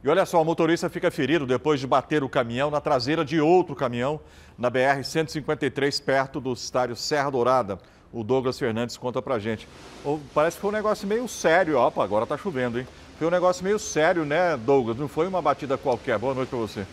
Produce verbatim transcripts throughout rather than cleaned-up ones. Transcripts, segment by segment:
E olha só, o motorista fica ferido depois de bater o caminhão na traseira de outro caminhão na B R cento e cinquenta e três, perto do estádio Serra Dourada. O Douglas Fernandes conta pra gente. Parece que foi um negócio meio sério. Opa, agora tá chovendo, hein? Foi um negócio meio sério, né, Douglas? Não foi uma batida qualquer. Boa noite pra você.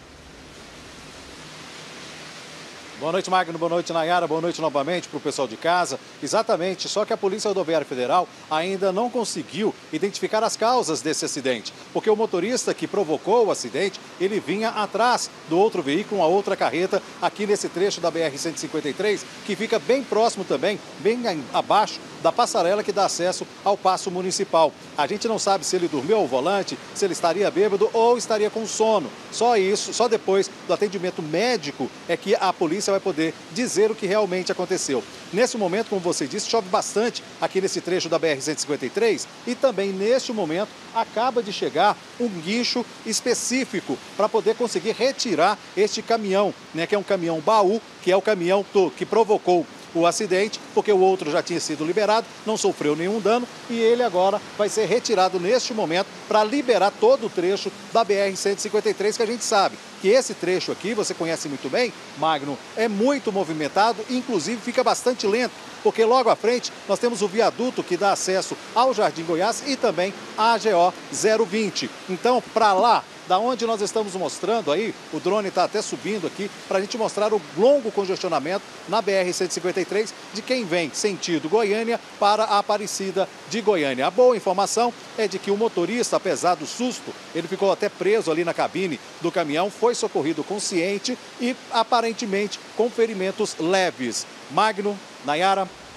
Boa noite, Magno. Boa noite, Nayara. Boa noite novamente para o pessoal de casa. Exatamente, só que a Polícia Rodoviária Federal ainda não conseguiu identificar as causas desse acidente, porque o motorista que provocou o acidente, ele vinha atrás do outro veículo, uma outra carreta, aqui nesse trecho da B R cento e cinquenta e três, que fica bem próximo também, bem abaixo da passarela que dá acesso ao Paço Municipal. A gente não sabe se ele dormiu ao volante, se ele estaria bêbado ou estaria com sono. Só isso, só depois do atendimento médico é que a polícia vai poder dizer o que realmente aconteceu. Nesse momento, como você disse, chove bastante aqui nesse trecho da B R cento e cinquenta e três e também neste momento acaba de chegar um guincho específico para poder conseguir retirar este caminhão, né, que é um caminhão baú, que é o caminhão que provocou o acidente, porque o outro já tinha sido liberado, não sofreu nenhum dano e ele agora vai ser retirado neste momento para liberar todo o trecho da B R cento e cinquenta e três, que a gente sabe que esse trecho aqui, você conhece muito bem, Magno, é muito movimentado, inclusive fica bastante lento, porque logo à frente nós temos o viaduto que dá acesso ao Jardim Goiás e também à G O zero vinte. Então, para lá, da onde nós estamos mostrando aí, o drone está até subindo aqui, para a gente mostrar o longo congestionamento na B R cento e cinquenta e três de quem vem sentido Goiânia para a Aparecida de Goiânia. A boa informação é de que o motorista, apesar do susto, ele ficou até preso ali na cabine do caminhão, foi socorrido consciente e aparentemente com ferimentos leves. Magno, Nayara.